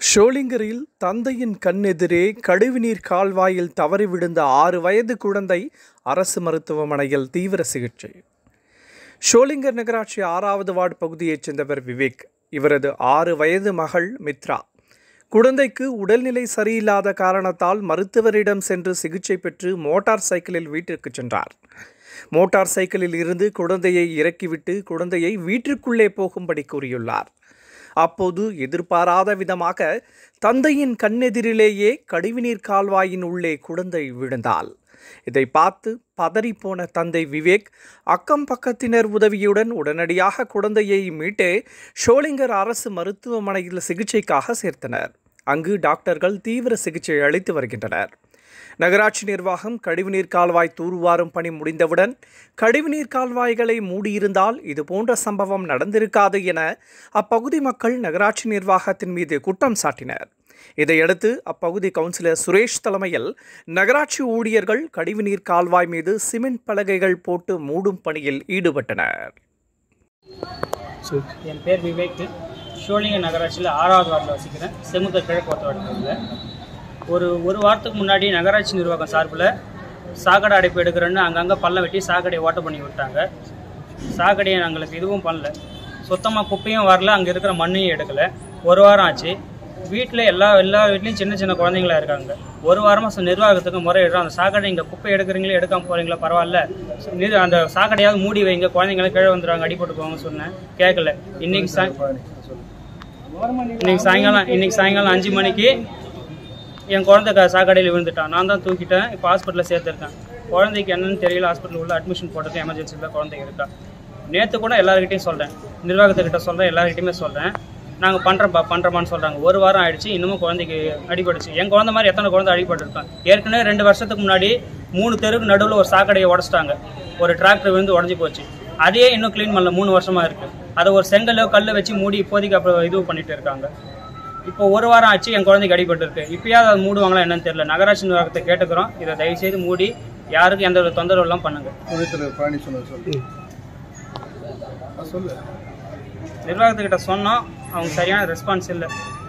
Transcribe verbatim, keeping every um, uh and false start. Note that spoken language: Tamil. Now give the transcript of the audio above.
ஷோலிங்கரில் தந்தையின் கண்ணெதிரே கழிவுநீர் கால்வாயில் தவறி விழுந்த ஆறு வயது குழந்தை அரசு மருத்துவமனையில் தீவிர சிகிச்சை. ஷோலிங்கர் நகராட்சி ஆறாவது வார்டு பகுதியைச் சேர்ந்தவர் விவேக். இவரது ஆறு வயது மகள் மித்ரா. குழந்தைக்கு உடல்நிலை சரியில்லாத காரணத்தால் மருத்துவரிடம் சென்று சிகிச்சை பெற்று மோட்டார் சைக்கிளில் வீட்டிற்கு சென்றார். மோட்டார் சைக்கிளில் இருந்து குழந்தையை இறக்கிவிட்டு குழந்தையை வீட்டிற்குள்ளே போகும்படி கூறியுள்ளார். அப்போது எதிர்பாராத விதமாக தந்தையின் கண்ணெதிரிலேயே கழிவுநீர் கால்வாயின் உள்ளே குழந்தை விழுந்தாள். இதை பார்த்து பதறிப்போன தந்தை விவேக் அக்கம் பக்கத்தினர் உதவியுடன் உடனடியாக குழந்தையை மீட்டு ஷோலிங்கர் அரசு மருத்துவமனையில் சிகிச்சைக்காக சேர்த்தனர். அங்கு டாக்டர்கள் தீவிர சிகிச்சை அளித்து வருகின்றனர். நகராட்சி நிர்வாகம் கழிவுநீர் கால்வாய் தூர்வாரும் பணி முடிந்தவுடன் கழிவுநீர் கால்வாய்களை மூடியிருந்தால் இதுபோன்ற சம்பவம் நடந்திருக்காது என அப்பகுதி மக்கள் நகராட்சி நிர்வாகத்தின் மீது குற்றம் சாட்டினர். இதையடுத்து அப்பகுதி கவுன்சிலர் சுரேஷ் தலைமையில் நகராட்சி ஊழியர்கள் கழிவுநீர் கால்வாய் மீது சிமெண்ட் பலகைகள் போட்டு மூடும் பணியில் ஈடுபட்டனர். என் பேர் விவேக். ஷோலிங்கர் நகராட்சியில் ஆறாவது வார்டில் வசிக்கிறேன். செமுத்த கிழக்கு வார்டில் ஒரு ஒரு வாரத்துக்கு முன்னாடி நகராட்சி நிர்வாகம் சார்பில் சாக்கடை அடைப்பு எடுக்கிறேன்னு அங்கங்கே பள்ளம் வெட்டி சாக்கடையை ஓட்ட பண்ணி விட்டாங்க. சாக்கடையை நாங்களுக்கு இதுவும் பண்ணல, சுத்தமாக குப்பையும் வரல, அங்கே இருக்கிற மண்ணையும் எடுக்கலை. ஒரு வாரம் ஆச்சு. வீட்டில் எல்லா எல்லா வீட்லேயும் சின்ன சின்ன குழந்தைங்களா இருக்காங்க. ஒரு வாரமாக நிர்வாகத்துக்கு முறையிடுறோம். அந்த சாக்கடை இங்கே குப்பை எடுக்கிறீங்களே எடுக்காமல் போகிறீங்களா பரவாயில்ல, அந்த சாக்கடையாவது மூடி வைங்க, குழந்தைங்களாம் கீழே வந்துடுவாங்க, அடிபட்டு போவாங்க சொன்னேன். கேட்கல. இன்னைக்கு சாய் இன்னைக்கு சாயங்காலம் இன்னைக்கு சாயங்காலம் அஞ்சு மணிக்கு என் குழந்தை சாக்கடையில் விழுந்துட்டான். நான் தான் தூக்கிட்டேன். இப்போ ஹாஸ்பிட்டலில் சேர்த்துருக்கேன். குழந்தைக்கு என்னன்னு தெரியல. ஹாஸ்பிட்டல் உள்ள அட்மிஷன் போட்டது எமர்ஜென்சியில் குழந்தை இருக்கா. நேற்று கூட எல்லாருக்கிட்டையும் சொல்கிறேன், நிர்வாகத்துக்கிட்ட சொல்கிறேன், எல்லாருக்கிட்டையுமே சொல்கிறேன். நாங்கள் பண்ணுறப்பா பண்ணுறோமான்னு சொல்கிறாங்க. ஒரு வாரம் ஆயிடுச்சு, இன்னமும் குழந்தைக்கு அடிபட்டுச்சு. என் குழந்தை மாதிரி எத்தனை குழந்தை அடிபட்டுருக்கேன். ஏற்கனவே ரெண்டு வருஷத்துக்கு முன்னாடி மூணு தெருக்கு நடுவில் ஒரு சாக்கடையை உடச்சிட்டாங்க. ஒரு டிராக்டர் விழுந்து உடஞ்சி போச்சு. அதையே இன்னும் க்ளீன் பண்ணல. மூணு வருஷமாக இருக்குது. அதை ஒரு செங்கலோ கல் வச்சு மூடி இப்போதைக்கு அப்புறம் இது பண்ணிட்டு இருக்காங்க. இப்போ ஒரு வாரம் ஆச்சு, என் குழந்தைக்கு அடிபட்டு இருக்கு. இப்பயாவது அதை மூடுவாங்களா என்னன்னு தெரியல. நகராட்சி நிர்வாகத்தை கேட்டுக்கிறோம், இதை தயவுசெய்து மூடி யாருக்கும் எந்த ஒரு தொந்தரவு எல்லாம் பண்ணுங்க. நிர்வாகத்துக்கிட்ட சொன்னோம், அவங்க சரியான ரெஸ்பான்ஸ் இல்லை.